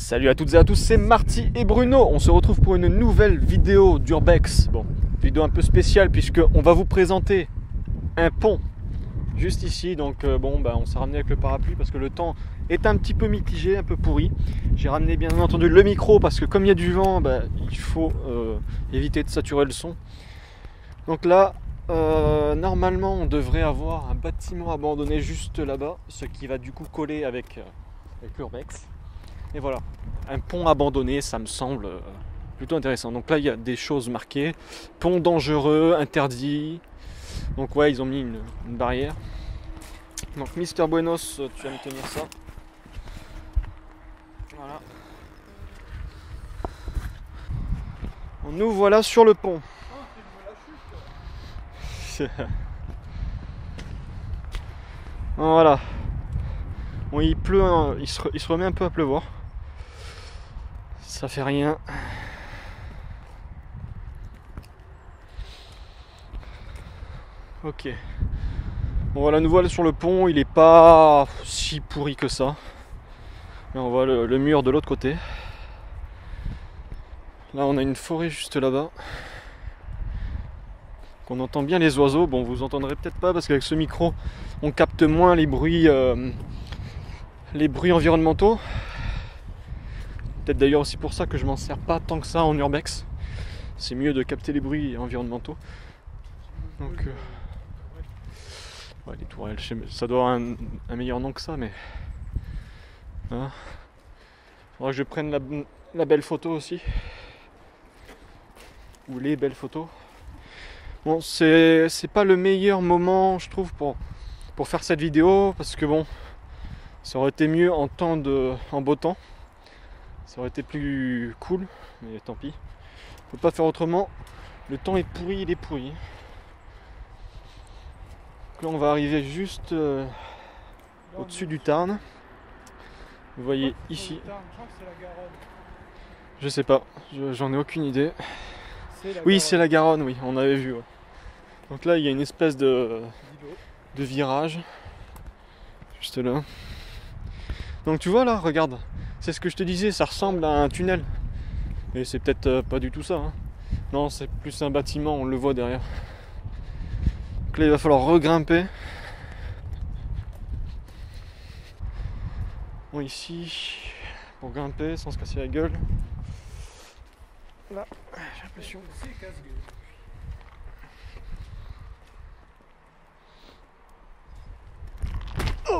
Salut à toutes et à tous, c'est Marty et Bruno. On se retrouve pour une nouvelle vidéo d'Urbex. Bon, vidéo un peu spéciale puisque on va vous présenter un pont juste ici. Donc on s'est ramené avec le parapluie parce que le temps est un petit peu mitigé, un peu pourri. J'ai ramené bien entendu le micro parce que comme il y a du vent, il faut éviter de saturer le son. Donc là, normalement on devrait avoir un bâtiment abandonné juste là-bas, ce qui va du coup coller avec l'Urbex. Et voilà, un pont abandonné, ça me semble plutôt intéressant. Donc là, il y a des choses marquées. Pont dangereux, interdit. Donc ouais, ils ont mis une barrière. Donc Mister Buenos, tu vas me tenir ça. Voilà. Nous voilà sur le pont. Voilà. Bon, il pleut, il se remet un peu à pleuvoir. Ça fait rien. Ok. Bon voilà, nous voilà sur le pont. Il est pas si pourri que ça. Là, on voit le mur de l'autre côté. Là, on a une forêt juste là-bas. On entend bien les oiseaux. Bon, vous entendrez peut-être pas parce qu'avec ce micro, on capte moins les bruits environnementaux. Peut-être d'ailleurs aussi pour ça que je m'en sers pas tant que ça en urbex. C'est mieux de capter les bruits environnementaux. Donc, ouais, les tourelles, ça doit avoir un meilleur nom que ça, mais. Hein, faudra que je prenne la belle photo aussi. Ou les belles photos. Bon, c'est pas le meilleur moment, je trouve, pour faire cette vidéo, parce que bon, ça aurait été mieux en beau temps. Ça aurait été plus cool, mais tant pis. On peut pas faire autrement. Le temps est pourri, il est pourri. Donc là, on va arriver juste au-dessus du Tarn. Vous voyez ici. Je sais pas, j'en ai aucune idée. Oui, c'est la Garonne, oui, on avait vu. Ouais. Donc là, il y a une espèce de virage. Juste là. Donc tu vois là, regarde. C'est ce que je te disais, ça ressemble à un tunnel. Et c'est peut-être pas du tout ça. Hein. Non, c'est plus un bâtiment, on le voit derrière. Donc là, il va falloir regrimper. Bon, ici, pour grimper sans se casser la gueule. Là, j'ai l'impression. Oh,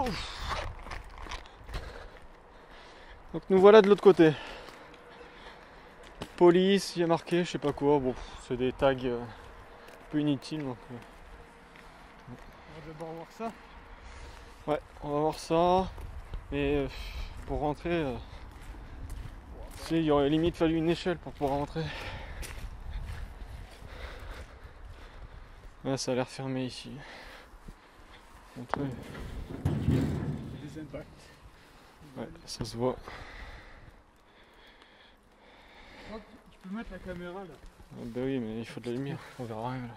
donc nous voilà de l'autre côté. Police, il y a marqué, je sais pas quoi. Bon, c'est des tags un peu inutiles. Donc, on va d'abord voir ça. Ouais, on va voir ça. Mais pour rentrer, il aurait limite fallu une échelle pour pouvoir rentrer. Ouais, ça a l'air fermé ici. Des impacts. Ouais, ça se voit. Oh, tu peux mettre la caméra là. Ah bah oui, mais il faut de la lumière, on verra rien là.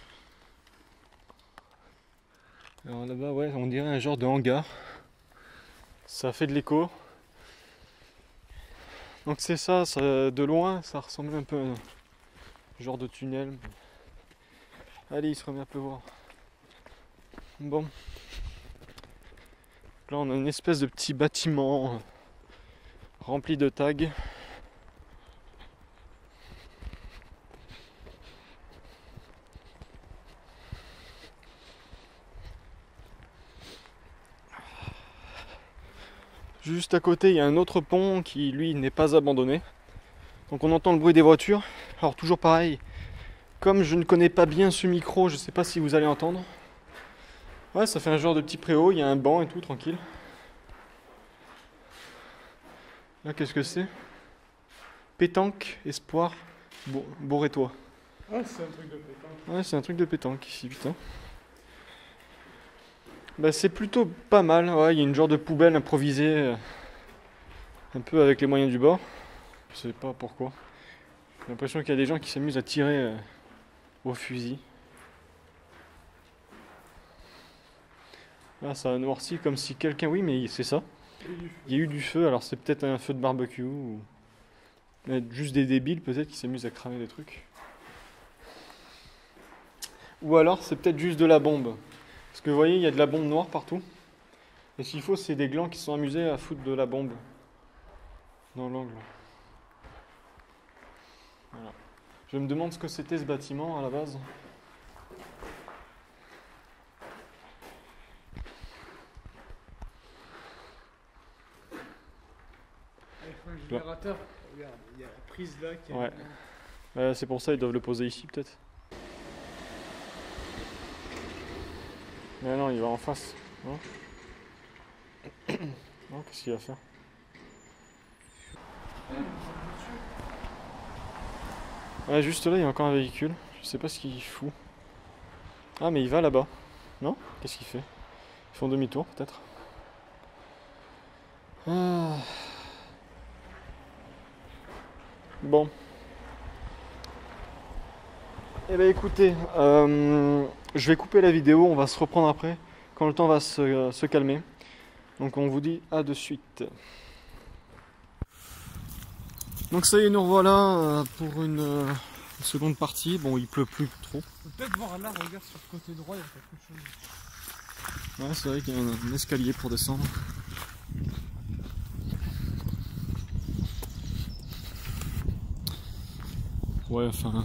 Alors là-bas, ouais, on dirait un genre de hangar. Ça fait de l'écho. Donc c'est ça, de loin, ça ressemble un peu à un genre de tunnel. Allez, il se remet à pleuvoir. Bon. Là, on a une espèce de petit bâtiment rempli de tags. Juste à côté, il y a un autre pont qui, lui, n'est pas abandonné. Donc on entend le bruit des voitures. Alors toujours pareil, comme je ne connais pas bien ce micro, je ne sais pas si vous allez entendre. Ouais, ça fait un genre de petit préau, il y a un banc et tout, tranquille. Là, qu'est-ce que c'est? Pétanque, espoir, bourrez-toi. Ah, c'est un truc de pétanque. Ouais, c'est un truc de pétanque ici, putain. Bah, c'est plutôt pas mal, ouais, il y a une genre de poubelle improvisée, un peu avec les moyens du bord. Je sais pas pourquoi. J'ai l'impression qu'il y a des gens qui s'amusent à tirer au fusil. Là, ça a noirci comme si quelqu'un... Oui, mais c'est ça. Il y a eu du feu, alors c'est peut-être un feu de barbecue ou juste des débiles peut-être qui s'amusent à cramer des trucs. Ou alors c'est peut-être juste de la bombe. Parce que vous voyez, il y a de la bombe noire partout. Et s'il faut, c'est des glands qui sont amusés à foutre de la bombe dans l'angle. Voilà. Je me demande ce que c'était ce bâtiment à la base. Un générateur. Regarde, il y a la prise là qui Ouais. est. C'est pour ça ils doivent le poser ici peut-être. Mais non, il va en face. Non, non, qu'est-ce qu'il va faire? Ouais, juste là, il y a encore un véhicule. Je sais pas ce qu'il fout. Ah, mais il va là-bas. Non? Qu'est-ce qu'il fait? Ils font demi-tour peut-être. Ah. Bon. Eh ben écoutez, je vais couper la vidéo, on va se reprendre après, quand le temps va se calmer. Donc on vous dit à de suite. Donc ça y est, nous revoilà pour une seconde partie. Bon, il pleut plus trop. On peut peut-être voir là, regarde sur le côté droit, il y a quelque chose. Ouais, c'est vrai qu'il y a un escalier pour descendre. Ouais, enfin...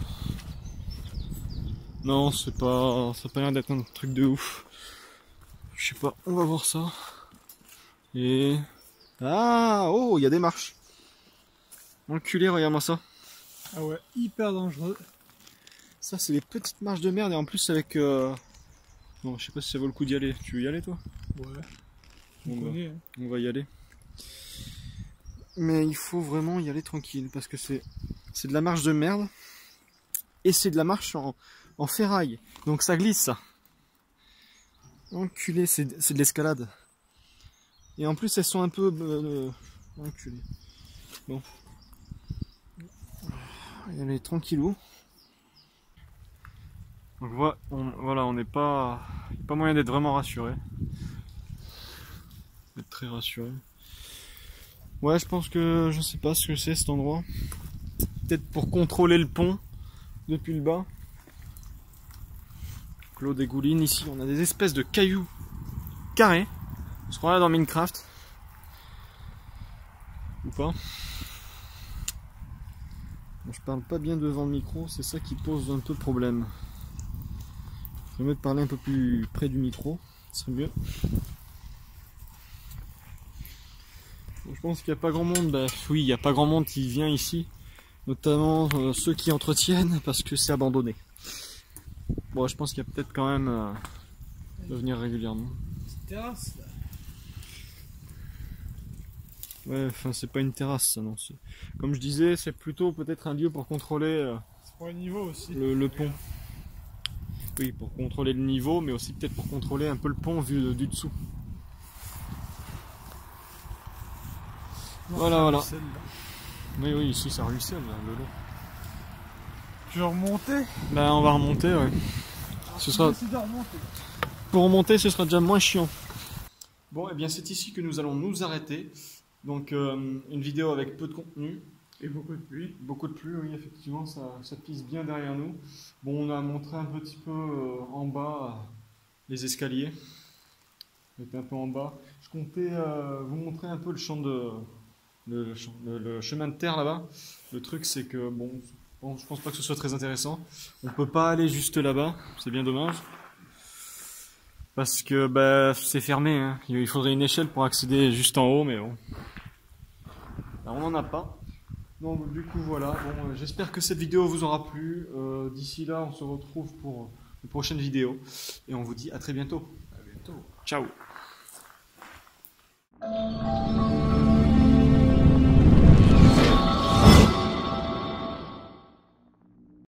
Non, c'est pas... ça a pas l'air d'être un truc de ouf. Je sais pas, on va voir ça. Et... Ah, oh, il y a des marches. Enculé, regarde-moi ça. Ah ouais, hyper dangereux. Ça, c'est des petites marches de merde et en plus avec... Bon, je sais pas si ça vaut le coup d'y aller. Tu veux y aller, toi? Ouais. On va, Connais, hein. on va y aller. Mais il faut vraiment y aller tranquille parce que c'est de la marche de merde et c'est de la marche en ferraille. Donc ça glisse, ça. Enculé, c'est de l'escalade. Et en plus, elles sont un peu... enculées. Bon. Y aller tranquillou. Donc voilà, on n'est pas... Il n'y a pas moyen d'être vraiment rassuré. D'être très rassuré. Ouais, je pense que... Je sais pas ce que c'est cet endroit. Peut-être pour contrôler le pont depuis le bas. L'eau dégouline. Ici, on a des espèces de cailloux carrés. On se croirait dans Minecraft. Ou pas. Bon, je parle pas bien devant le micro, c'est ça qui pose un peu problème. Je vais me parler un peu plus près du micro, ce serait mieux. Bon, je pense qu'il n'y a pas grand monde. Bah, oui, il n'y a pas grand monde qui vient ici. Notamment ceux qui entretiennent parce que c'est abandonné. Bon, je pense qu'il y a peut-être quand même de venir régulièrement. Petite terrasse là. Ouais, enfin c'est pas une terrasse ça, non. Comme je disais, c'est plutôt peut-être un lieu pour contrôler C'est pour le niveau aussi. le pont. Oui, pour contrôler le niveau, mais aussi peut-être pour contrôler un peu le pont vu du dessous. Non, Voilà, voilà. celle-là. Oui, oui, ici ça ruisselle, là, le long. Tu veux remonter? Ben on va remonter, ouais. Ce sera... Essaye de remonter. Pour remonter, ce sera déjà moins chiant. Bon, et bien c'est ici que nous allons nous arrêter. Donc une vidéo avec peu de contenu. Et beaucoup de pluie. Beaucoup de pluie, oui, effectivement, ça pisse bien derrière nous. Bon, on a montré un petit peu en bas les escaliers. On était un peu en bas. Je comptais vous montrer un peu le champ le chemin de terre là-bas. Le truc, c'est que, bon, je pense pas que ce soit très intéressant. On peut pas aller juste là-bas, c'est bien dommage. Parce que bah, c'est fermé, hein. Il faudrait une échelle pour accéder juste en haut, mais bon. Là, on n'en a pas. Donc du coup voilà, bon, j'espère que cette vidéo vous aura plu. D'ici là, on se retrouve pour une prochaine vidéo. Et on vous dit à très bientôt. À bientôt. Ciao.